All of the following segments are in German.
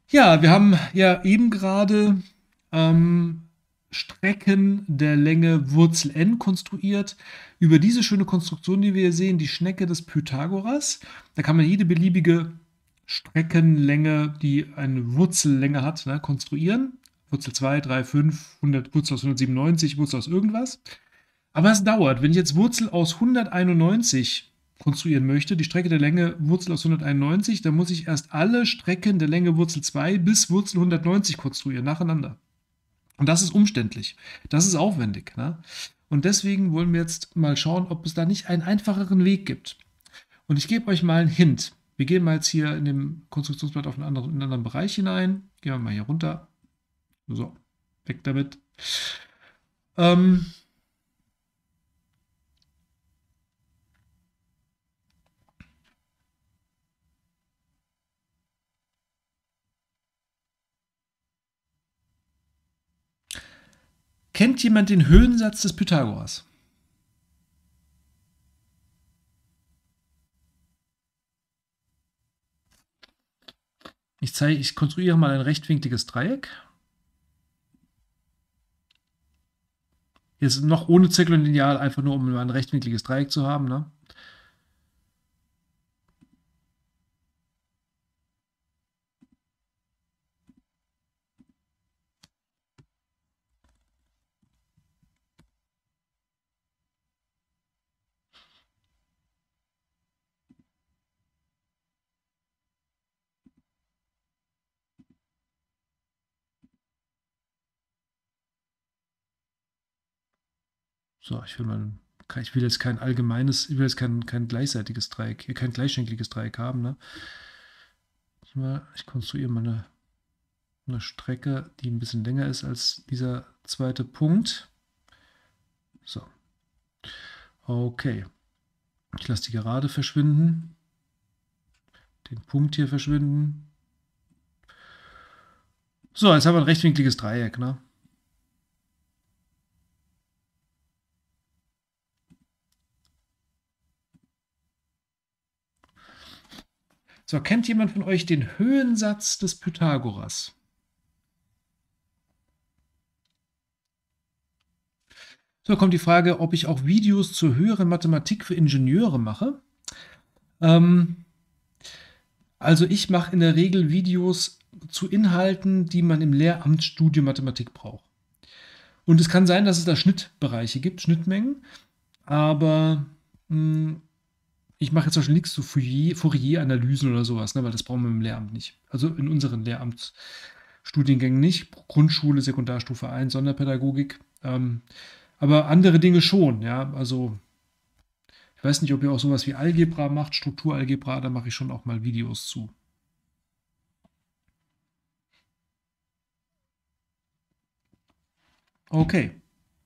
Ja, wir haben ja eben gerade Strecken der Länge Wurzel n konstruiert. Über diese schöne Konstruktion, die wir hier sehen, die Schnecke des Pythagoras, da kann man jede beliebige Streckenlänge, die eine Wurzellänge hat, ne, konstruieren. Wurzel 2, 3, 5, 100, Wurzel aus 197, Wurzel aus irgendwas. Aber es dauert. Wenn ich jetzt Wurzel aus 191 konstruieren möchte, die Strecke der Länge Wurzel aus 191, dann muss ich erst alle Strecken der Länge Wurzel 2 bis Wurzel 190 konstruieren, nacheinander. Und das ist umständlich. Das ist aufwendig. Ne? Und deswegen wollen wir jetzt mal schauen, ob es da nicht einen einfacheren Weg gibt. Und ich gebe euch mal einen Hint. Wir gehen mal jetzt hier in dem Konstruktionsblatt auf in einen anderen Bereich hinein. Gehen wir mal hier runter. So, weg damit. Ähm, Kennt jemand den Höhensatz des Pythagoras? Ich konstruiere mal ein rechtwinkliges Dreieck. Jetzt noch ohne Zirkel und Lineal, einfach nur um ein rechtwinkliges Dreieck zu haben. Ne? So, ich will jetzt kein allgemeines, ich will jetzt kein gleichseitiges Dreieck, kein gleichschenkliges Dreieck haben. Ne? Ich konstruiere mal eine Strecke, die ein bisschen länger ist als dieser zweite Punkt. So. Okay. Ich lasse die Gerade verschwinden. Den Punkt hier verschwinden. So, jetzt haben wir ein rechtwinkliges Dreieck. Ne? So, kennt jemand von euch den Höhensatz des Pythagoras? So, kommt die Frage, ob ich auch Videos zur höheren Mathematik für Ingenieure mache. Also ich mache in der Regel Videos zu Inhalten, die man im Lehramtsstudium Mathematik braucht. Und es kann sein, dass es da Schnittbereiche gibt, Schnittmengen, aber ich mache jetzt zum Beispiel nichts zu Fourier-Analysen oder sowas, ne, weil das brauchen wir im Lehramt nicht. Also in unseren Lehramtsstudiengängen nicht. Grundschule, Sekundarstufe 1, Sonderpädagogik. Aber andere Dinge schon, ja. Also ich weiß nicht, ob ihr auch sowas wie Algebra macht, Strukturalgebra, da mache ich schon auch mal Videos zu. Okay.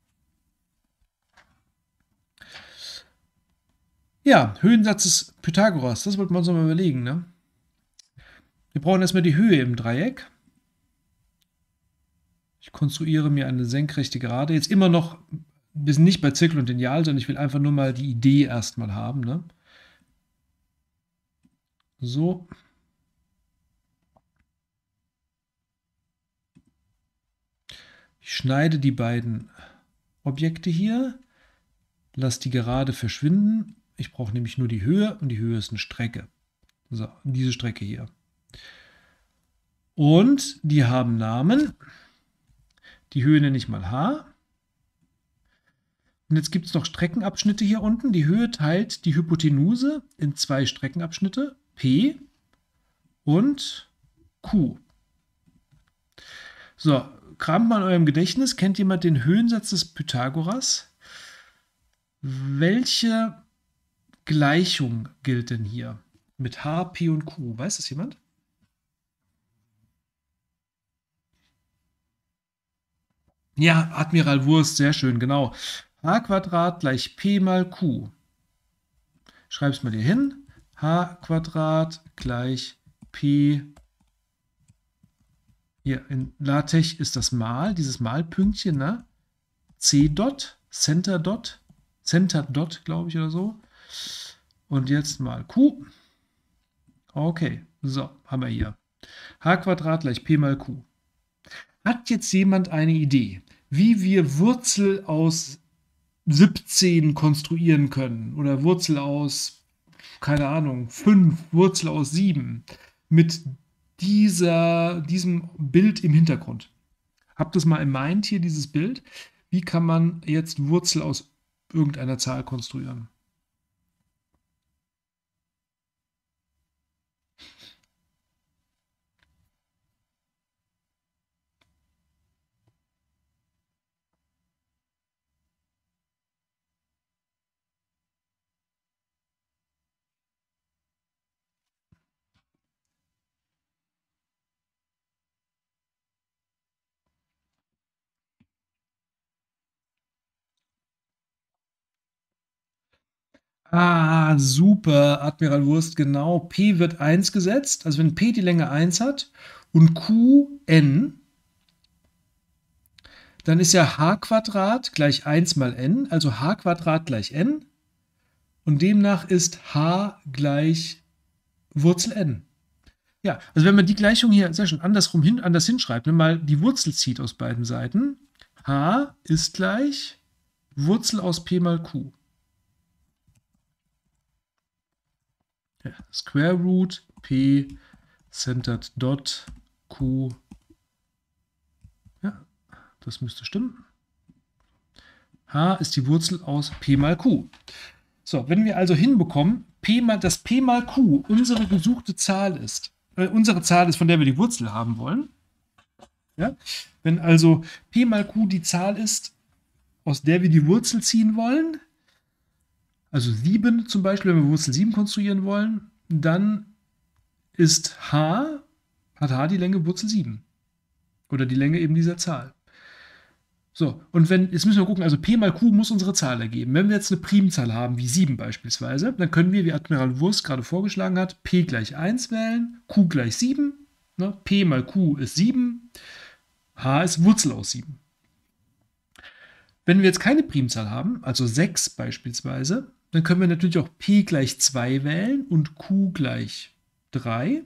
Ja, Höhensatz des Pythagoras, das wollten wir uns noch mal überlegen, ne? Wir brauchen erstmal die Höhe im Dreieck. Ich konstruiere mir eine senkrechte Gerade. Jetzt immer noch, wir sind nicht bei Zirkel und Lineal, sondern ich will einfach nur mal die Idee erstmal haben, ne? So. Ich schneide die beiden Objekte hier, lasse die Gerade verschwinden. Ich brauche nämlich nur die Höhe und die Höhe ist eine Strecke. So, diese Strecke hier. Und die haben Namen. Die Höhe nenne ich mal h. Und jetzt gibt es noch Streckenabschnitte hier unten. Die Höhe teilt die Hypotenuse in zwei Streckenabschnitte, P und Q. So, kramt mal in eurem Gedächtnis. Kennt jemand den Höhensatz des Pythagoras? Welche Gleichung gilt denn hier mit h, p und q? Weiß das jemand? Ja, Admiral Wurst, sehr schön, genau. h² gleich p mal q. Schreib es mal hier hin. h² gleich p. Hier in LaTeX ist das Mal, dieses Malpünktchen, ne? C Dot, Center Dot, Center Dot, glaube ich, oder so. Und jetzt mal Q. Okay, so, haben wir hier. h² gleich p mal q. Hat jetzt jemand eine Idee, wie wir Wurzel aus 17 konstruieren können oder Wurzel aus, keine Ahnung, 5, Wurzel aus 7 mit diesem Bild im Hintergrund? Habt das mal in Mind hier, dieses Bild. Wie kann man jetzt Wurzel aus irgendeiner Zahl konstruieren? Ah, super, Admiral Wurst, genau. P wird 1 gesetzt, also wenn P die Länge 1 hat und Q n, dann ist ja h² gleich 1 mal n, also h² gleich n. Und demnach ist h gleich Wurzel n. Ja, also wenn man die Gleichung hier sehr schön anders hinschreibt, wenn man mal die Wurzel zieht aus beiden Seiten, h ist gleich Wurzel aus p mal q. Ja, Square Root p centered dot q. Ja, das müsste stimmen. H ist die Wurzel aus p mal q. So, wenn wir also hinbekommen, dass p mal q unsere gesuchte Zahl ist, unsere Zahl ist, von der wir die Wurzel haben wollen, ja? Wenn also p mal q die Zahl ist, aus der wir die Wurzel ziehen wollen, also 7 zum Beispiel, wenn wir Wurzel 7 konstruieren wollen, dann hat h die Länge Wurzel 7. Oder die Länge eben dieser Zahl. So, und jetzt müssen wir gucken, also p mal q muss unsere Zahl ergeben. Wenn wir jetzt eine Primzahl haben, wie 7 beispielsweise, dann können wir, wie Admiral Wurst gerade vorgeschlagen hat, p gleich 1 wählen, q gleich 7. Ne? P mal q ist 7, h ist Wurzel aus 7. Wenn wir jetzt keine Primzahl haben, also 6 beispielsweise, dann können wir natürlich auch p gleich 2 wählen und q gleich 3.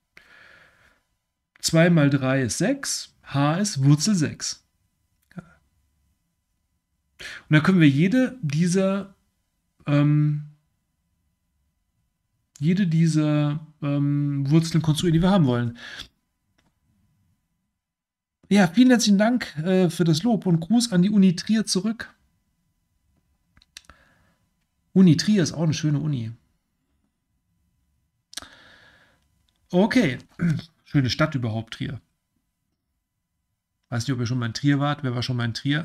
2 mal 3 ist 6, h ist Wurzel 6. Und dann können wir jede dieser Wurzeln konstruieren, die wir haben wollen. Ja, vielen herzlichen Dank für das Lob und Gruß an die Uni Trier zurück. Uni Trier ist auch eine schöne Uni. Okay, schöne Stadt überhaupt, Trier. Weiß nicht, ob ihr schon mal in Trier wart. Wer war schon mal in Trier?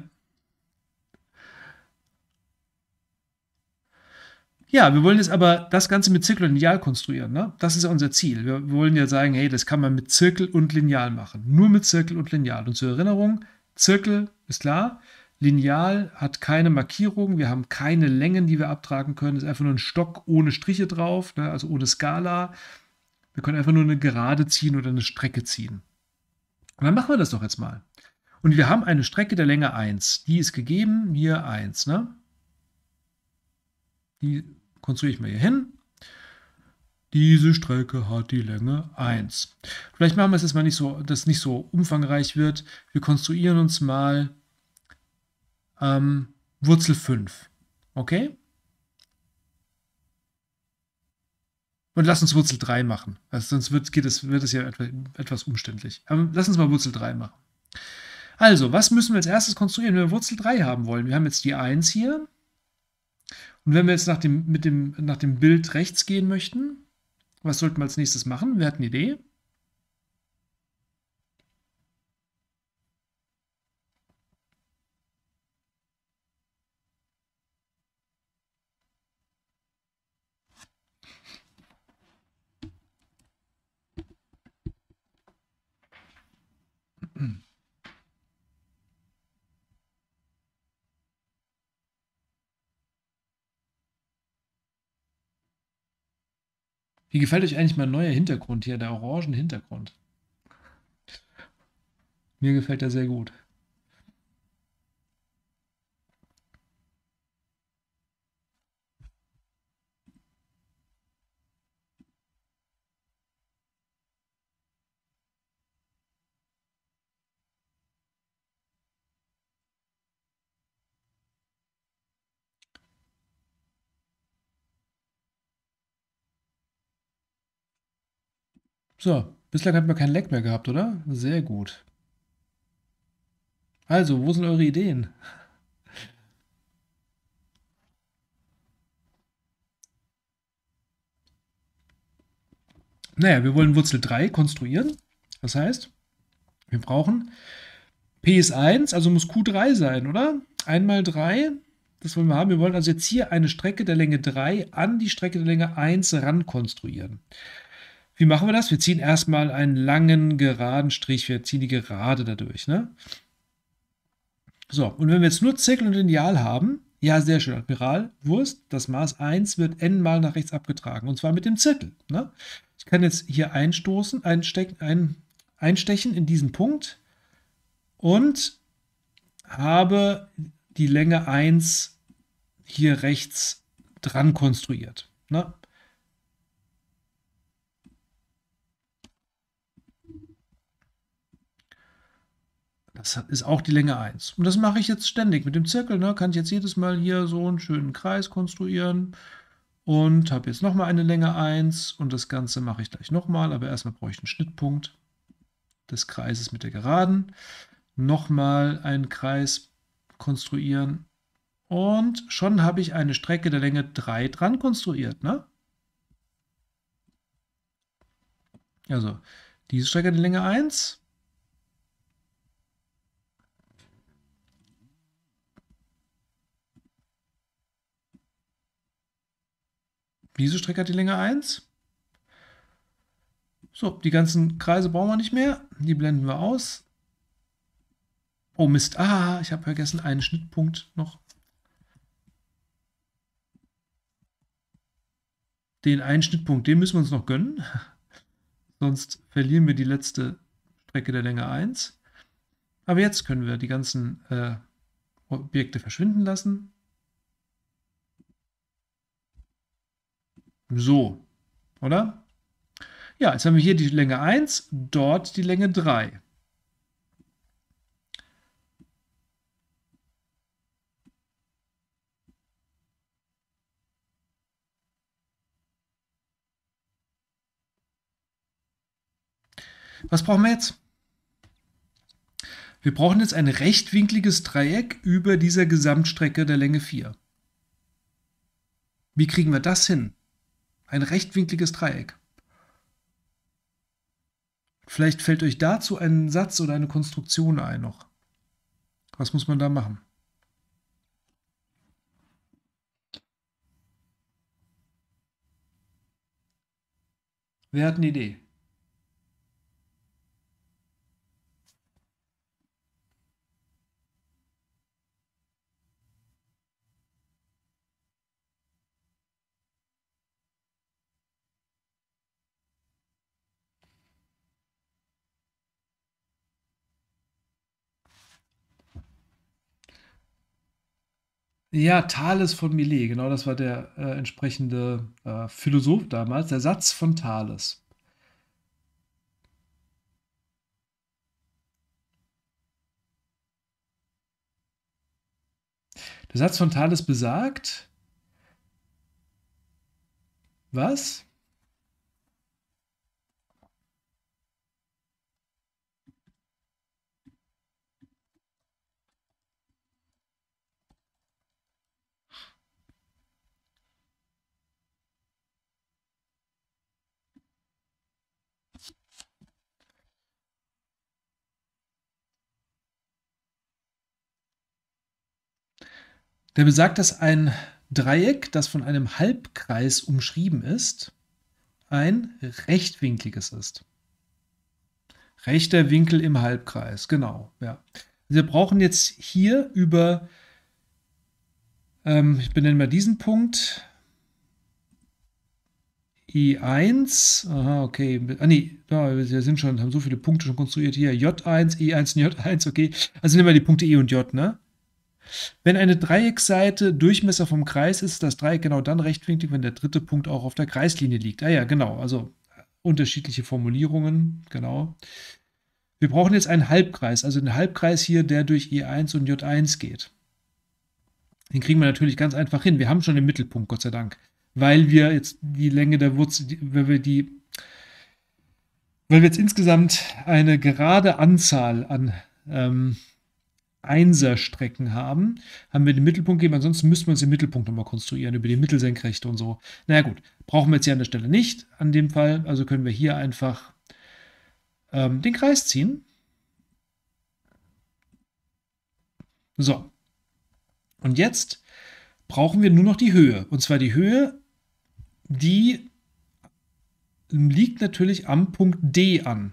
Ja, wir wollen jetzt aber das Ganze mit Zirkel und Lineal konstruieren. Ne? Das ist ja unser Ziel. Wir wollen ja sagen, hey, das kann man mit Zirkel und Lineal machen. Nur mit Zirkel und Lineal. Und zur Erinnerung, Zirkel ist klar, Lineal hat keine Markierung, wir haben keine Längen, die wir abtragen können. Es ist einfach nur ein Stock ohne Striche drauf, ne? Also ohne Skala. Wir können einfach nur eine Gerade ziehen oder eine Strecke ziehen. Und dann machen wir das doch jetzt mal. Und wir haben eine Strecke der Länge 1. Die ist gegeben, hier 1. Ne? Die konstruiere ich mal hier hin. Diese Strecke hat die Länge 1. Vielleicht machen wir es jetzt mal nicht so, dass es nicht so umfangreich wird. Wir konstruieren uns mal Wurzel 5. Okay? Und lass uns Wurzel 3 machen. Also sonst wird es ja etwas umständlich. Aber lass uns mal Wurzel 3 machen. Also, was müssen wir als erstes konstruieren, wenn wir Wurzel 3 haben wollen? Wir haben jetzt die 1 hier. Und wenn wir jetzt nach dem Bild rechts gehen möchten, was sollten wir als nächstes machen? Wer hat eine Idee? Wie gefällt euch eigentlich mein neuer Hintergrund hier, der orangen Hintergrund? Mir gefällt er sehr gut. So, bislang hatten wir keinen Leck mehr gehabt, oder? Sehr gut. Also, wo sind eure Ideen? Naja, wir wollen Wurzel 3 konstruieren. Das heißt, wir brauchen P ist 1, also muss Q3 sein, oder? 1 mal 3, das wollen wir haben. Wir wollen also jetzt hier eine Strecke der Länge 3 an die Strecke der Länge 1 ran konstruieren. Wie machen wir das? Wir ziehen erstmal einen langen, geraden Strich. Wir ziehen die Gerade dadurch, ne? So, und wenn wir jetzt nur Zirkel und Lineal haben, ja, sehr schön, Admiral, Wurst, das Maß 1 wird n mal nach rechts abgetragen, und zwar mit dem Zirkel, ne? Ich kann jetzt hier einstechen in diesen Punkt und habe die Länge 1 hier rechts dran konstruiert, ne? Das ist auch die Länge 1. Und das mache ich jetzt ständig mit dem Zirkel. Ne? Kann ich jetzt jedes Mal hier so einen schönen Kreis konstruieren. Und habe jetzt nochmal eine Länge 1. Und das Ganze mache ich gleich nochmal. Aber erstmal brauche ich einen Schnittpunkt des Kreises mit der Geraden. Nochmal einen Kreis konstruieren. Und schon habe ich eine Strecke der Länge 3 dran konstruiert. Ne? Also diese Strecke der Länge 1. Diese Strecke hat die Länge 1. So, die ganzen Kreise brauchen wir nicht mehr. Die blenden wir aus. Oh Mist, ich habe vergessen, einen Schnittpunkt noch. Den einen Schnittpunkt, den müssen wir uns noch gönnen. Sonst verlieren wir die letzte Strecke der Länge 1. Aber jetzt können wir die ganzen Objekte verschwinden lassen. So, oder? Ja, jetzt haben wir hier die Länge 1, dort die Länge 3. Was brauchen wir jetzt? Wir brauchen jetzt ein rechtwinkliges Dreieck über dieser Gesamtstrecke der Länge 4. Wie kriegen wir das hin? Ein rechtwinkliges Dreieck. Vielleicht fällt euch dazu ein Satz oder eine Konstruktion ein noch. Was muss man da machen? Wer hat eine Idee? Ja, Thales von Milet, genau, das war der entsprechende Philosoph damals, der Satz von Thales. Der Satz von Thales besagt, was? Der besagt, dass ein Dreieck, das von einem Halbkreis umschrieben ist, ein rechtwinkliges ist. Rechter Winkel im Halbkreis, genau. Ja. Wir brauchen jetzt hier über, ich benenne mal diesen Punkt, I1, aha, okay, nee, wir sind schon, haben so viele Punkte schon konstruiert hier, J1, E1 und J1, okay, also nehmen wir die Punkte E und J, ne? Wenn eine Dreiecksseite Durchmesser vom Kreis ist, das Dreieck genau dann rechtwinklig, wenn der dritte Punkt auch auf der Kreislinie liegt. Ah ja, genau, also unterschiedliche Formulierungen, genau. Wir brauchen jetzt einen Halbkreis, also den Halbkreis hier, der durch E1 und J1 geht. Den kriegen wir natürlich ganz einfach hin. Wir haben schon den Mittelpunkt, Gott sei Dank, weil wir jetzt die Länge der Wurzel, wenn wir die Weil wir jetzt insgesamt eine gerade Anzahl an Einserstrecken haben, haben wir den Mittelpunkt gegeben. Ansonsten müssten wir uns den Mittelpunkt nochmal konstruieren über die Mittelsenkrechte und so. Naja gut, brauchen wir jetzt hier an der Stelle nicht, an dem Fall. Also können wir hier einfach den Kreis ziehen. So. Und jetzt brauchen wir nur noch die Höhe. Und zwar die Höhe, die liegt natürlich am Punkt D an.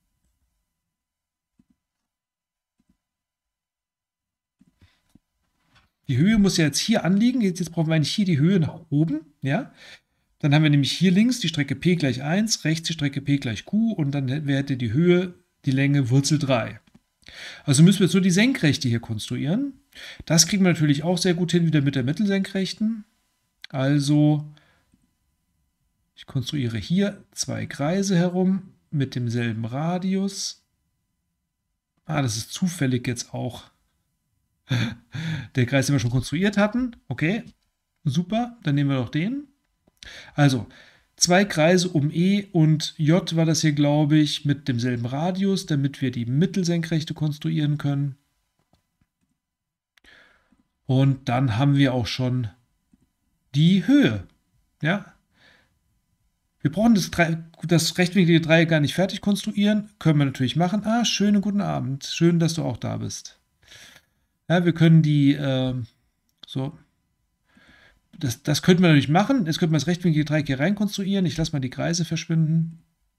Die Höhe muss ja jetzt hier anliegen. Jetzt brauchen wir eigentlich hier die Höhe nach oben. Ja? Dann haben wir nämlich hier links die Strecke p gleich 1, rechts die Strecke p gleich q und dann hätte die Höhe die Länge Wurzel 3. Also müssen wir jetzt nur die Senkrechte hier konstruieren. Das kriegen wir natürlich auch sehr gut hin, wieder mit der Mittelsenkrechten. Also ich konstruiere hier zwei Kreise herum mit demselben Radius. Das ist zufällig jetzt auch der Kreis, den wir schon konstruiert hatten. Okay, super, dann nehmen wir doch den. Also, zwei Kreise um E und J war das hier, glaube ich, mit demselben Radius, damit wir die Mittelsenkrechte konstruieren können. Und dann haben wir auch schon die Höhe. Ja? Wir brauchen das rechtwinklige Dreieck gar nicht fertig konstruieren. Können wir natürlich machen. Schönen guten Abend. Schön, dass du auch da bist. Ja, wir können die so. Das könnten wir natürlich machen. Jetzt könnten wir das rechtwinklige Dreieck hier rein konstruieren. Ich lasse mal die Kreise verschwinden.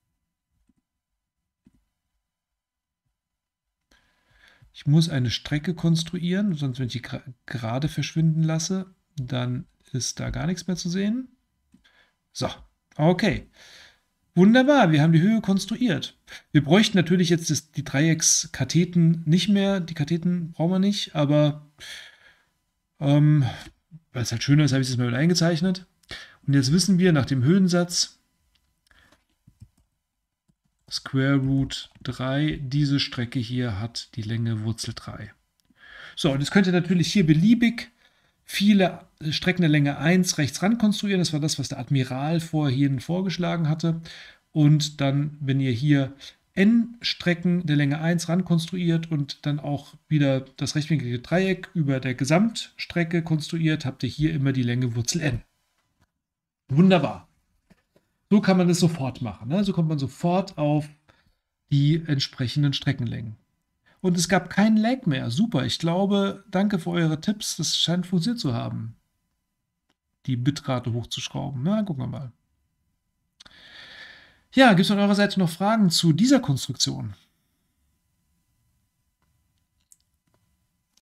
Ich muss eine Strecke konstruieren, sonst wenn ich die gerade verschwinden lasse, dann ist da gar nichts mehr zu sehen. So, okay. Wunderbar, wir haben die Höhe konstruiert. Wir bräuchten natürlich jetzt die Dreieckskatheten nicht mehr. Die Katheten brauchen wir nicht, aber weil es halt schöner ist, habe ich es mal wieder eingezeichnet. Und jetzt wissen wir nach dem Höhensatz Square Root 3, diese Strecke hier hat die Länge Wurzel 3. So, und jetzt könnt ihr natürlich hier beliebig viele Strecken der Länge 1 rechts ran konstruieren. Das war das, was der Admiral vorhin vorgeschlagen hatte. Und dann, wenn ihr hier n Strecken der Länge 1 ran konstruiert und dann auch wieder das rechtwinklige Dreieck über der Gesamtstrecke konstruiert, habt ihr hier immer die Länge Wurzel n. Wunderbar. So kann man das sofort machen. Ne? So kommt man sofort auf die entsprechenden Streckenlängen. Und es gab keinen Lag mehr. Super, ich glaube, danke für eure Tipps. Das scheint funktioniert zu haben. Die Bitrate hochzuschrauben. Na, gucken wir mal. Ja, gibt es von eurer Seite noch Fragen zu dieser Konstruktion?